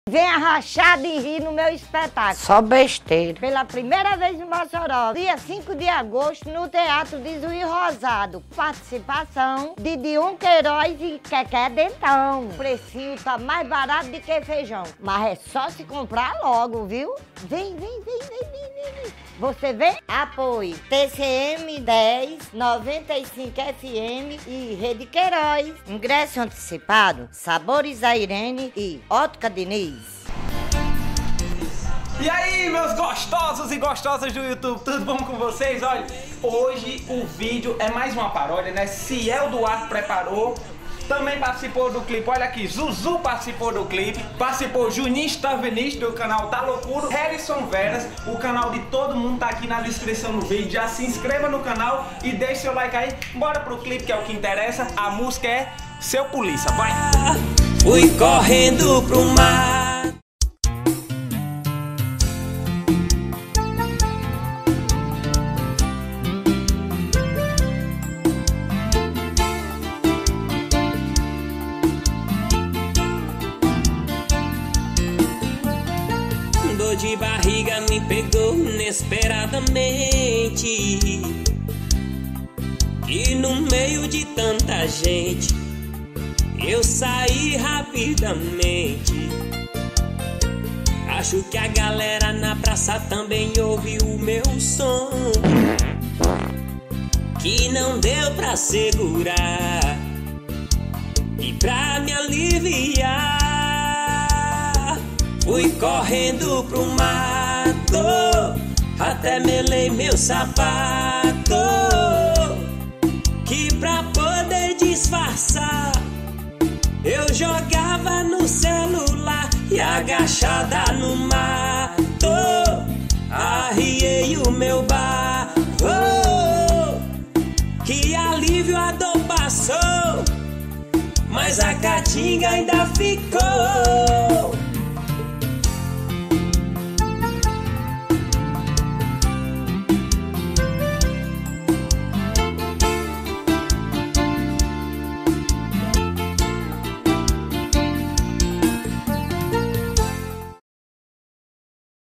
Venha rachado e rir no meu espetáculo. Só besteira. Pela primeira vez no Mossoró, dia 5 de agosto, no Teatro de Juiz Rosado. Participação de Dion Queiroz e Quequé Dentão. O precinho tá mais barato do que feijão. Mas é só se comprar logo, viu? Vem. Você vem? Apoie TCM 10, 95 FM e Rede Queiroz. Ingresso antecipado, Sabores da Irene e Ótica Diniz. E aí, meus gostosos e gostosas do YouTube, tudo bom com vocês? Olha, hoje o vídeo é mais uma paródia, né? Ciel Duarte preparou, também participou do clipe, olha aqui, Zuzu participou do clipe, participou Juninho Stavinich do canal Tá Loucuro, Harrison Veras, o canal de todo mundo tá aqui na descrição do vídeo, já se inscreva no canal e deixe seu like aí, bora pro clipe que é o que interessa, a música é Seu Polícia, vai! Fui correndo pro mar. Dor de barriga me pegou inesperadamente, e no meio de tanta gente eu saí rapidamente. Acho que a galera na praça também ouviu o meu som, que não deu pra segurar. E pra me aliviar, fui correndo pro mato, até melei meu sapato, que pra poder disfarçar eu jogava no celular e agachada no mato arriei o meu bar. Oh, que alívio, a dor passou, mas a caatinga ainda ficou.